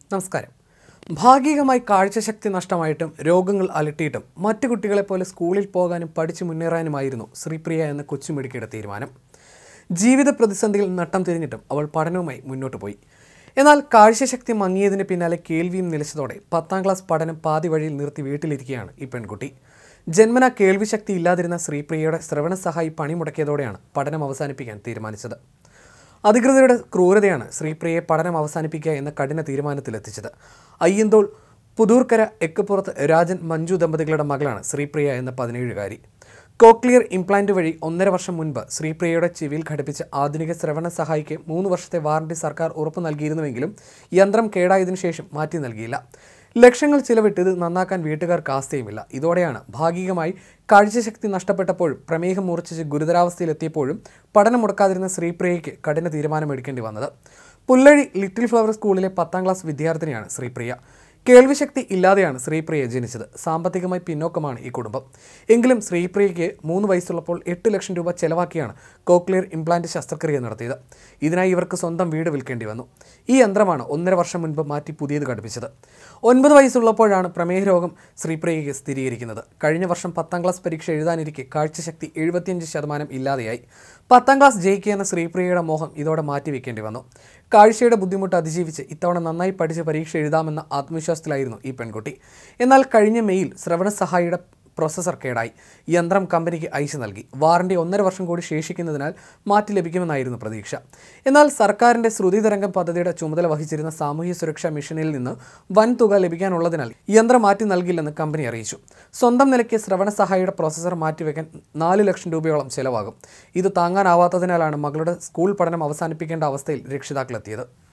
നമസ്കാരം. ഭാഗികമായി കാഴ്ചശക്തി നഷ്ടമായിട്ടും രോഗങ്ങൾ അലട്ടിയിട്ടും മറ്റു കുട്ടികളെപ്പോലെ സ്കൂളിൽ പോകാനും പഠിച്ചു മുന്നേറാനുമായിരുന്നു ശ്രീപ്രിയ എന്ന കൊച്ചുമിടുക്കിയുടെ തീരുമാനം. ജീവിത പ്രതിസന്ധിയിൽ നട്ടം തിരിഞ്ഞിട്ടും അവൾ പഠനവുമായി മുന്നോട്ട് പോയി. എന്നാൽ കാഴ്ചശക്തി മങ്ങിയതിന് പിന്നാലെ കേൾവിയും നിലച്ചതോടെ 10ാം ക്ലാസ് പഠനം പാതി വഴിയിൽ നിർത്തി വീട്ടിലിരിക്കുകയാണ് ഈ പെൺകുട്ടി. ജന്മന കേൾവിശക്തി ഇല്ലാതിരുന്ന ശ്രീപ്രിയയുടെ ശ്രവണ സഹായി പണിമുടക്കിയതോടെയാണ് പഠനം അവസാനിപ്പിക്കാൻ തീരുമാനിച്ചത്. അധികൃതരുടെ ക്രൂരതയാണ് ശ്രീപ്രിയയെ പഠനം അവസാനിപ്പിക്കുക എന്ന കഠിന തീരുമാനത്തിലെത്തിച്ചത്. അയ്യന്തോൾ പുതൂർക്കര എക്കപ്പുറത്ത് രാജൻ മഞ്ജു ദമ്പതികളുടെ മകളാണ് ശ്രീപ്രിയ എന്ന 17-കാരി. കോക്ലിയർ ഇംപ്ലാന്റ് വഴി 1.5 വർഷം മുൻപ് ശ്രീപ്രിയയുടെ ചെവിയിൽ ഘടിപ്പിച്ച ആധുനിക ശ്രവണ സഹായിക്ക് 3 വർഷത്തെ വാറണ്ടി സർക്കാർ ഉറപ്പു നൽകിയിരുന്നുവെങ്കിലും യന്ത്രം കേടായതിനു ശേഷം മാറ്റി നൽകിയില്ല. ലക്ഷങ്ങൾ ചിലവിട്ട് ഇത് നന്നാക്കാൻ വീട്ടുകാർക്ക് ആസ്തയുമില്ല. ഇതോടെയാണ് ഭാഗികമായി കാഴ്ചശക്തി നഷ്ടപ്പെട്ടപ്പോഴും പ്രമേഹം മൂർച്ഛിച്ച് ഗുരുതരാവസ്ഥയിലെത്തിയപ്പോഴും പഠനം മുടക്കാതിരുന്ന ശ്രീപ്രിയയ്ക്ക് കഠിന തീരുമാനമെടുക്കേണ്ടി വന്നത്. പുല്ലഴി ലിറ്റിൽ ഫ്ലവർ സ്കൂളിലെ 10ാം ക്ലാസ് വിദ്യാർത്ഥിനിയാണ് ശ്രീപ്രിയ. കേൾവിശക്തി ഇല്ലാതെയാണ് ശ്രീപ്രിയ ജനിച്ചത്. സാമ്പത്തികമായി പിന്നോക്കമാണ് ഈ കുടുംബം. എങ്കിലും ശ്രീപ്രിയയ്ക്ക് 3 വയസ്സുള്ളപ്പോൾ 8 ലക്ഷം രൂപ ചെലവാക്കിയാണ് കോക്ലിയർ ഇംപ്ലാന്റ് ശസ്ത്രക്രിയ നടത്തിയത്. ഇതിനായി ഇവർക്ക് സ്വന്തം വീട് വിൽക്കേണ്ടി വന്നു. ഈ യന്ത്രമാണ് 1.5 വർഷം മുൻപ് മാറ്റി പുതിയത് ഘടിപ്പിച്ചത്. 9 വയസ്സുള്ളപ്പോഴാണ് പ്രമേഹ രോഗം ശ്രീപ്രിയയ്ക്ക് സ്ഥിരീകരിക്കുന്നത്. കഴിഞ്ഞ വർഷം 10ാം ക്ലാസ് പരീക്ഷ എഴുതാനിരിക്കെ കാഴ്ചശക്തി 75% ഇല്ലാതെയായി. 10ാം ക്ലാസ് ജയിക്കുക എന്ന ശ്രീപ്രിയയുടെ മോഹം ഇതോടെ മാറ്റിവെക്കേണ്ടി വന്നു. കാഴ്ചയുടെ ബുദ്ധിമുട്ട് അതിജീവിച്ച് ഇത്തവണ നന്നായി പഠിച്ച് പരീക്ഷ എഴുതാമെന്ന ആത്മവിശ്വാസത്തിലായിരുന്നു ഈ പെൺകുട്ടി. എന്നാൽ കഴിഞ്ഞ മെയ്യിൽ ശ്രവണ സഹായിയുടെ പ്രോസസ്സർ കേടായി. യന്ത്രം കമ്പനിക്ക് അയച്ചു നൽകി. വാറണ്ടി 1.5 വർഷം കൂടി ശേഷിക്കുന്നതിനാൽ മാറ്റി ലഭിക്കുമെന്നായിരുന്നു പ്രതീക്ഷ. എന്നാൽ സർക്കാരിൻ്റെ ശ്രുതിതരംഗം പദ്ധതിയുടെ ചുമതല വഹിച്ചിരുന്ന സാമൂഹ്യ സുരക്ഷാ മിഷനിൽ നിന്ന് വൻ തുക ലഭിക്കാനുള്ളതിനാൽ യന്ത്രം മാറ്റി നൽകില്ലെന്ന് കമ്പനി അറിയിച്ചു. സ്വന്തം നിലയ്ക്ക് ശ്രവണ സഹായിയുടെ പ്രോസസ്സർ മാറ്റിവെക്കാൻ 4 ലക്ഷം രൂപയോളം ചെലവാകും. ഇത് താങ്ങാനാവാത്തതിനാലാണ് മകളുടെ സ്കൂൾ പഠനം അവസാനിപ്പിക്കേണ്ട അവസ്ഥയിൽ രക്ഷിതാക്കളെത്തിയത്.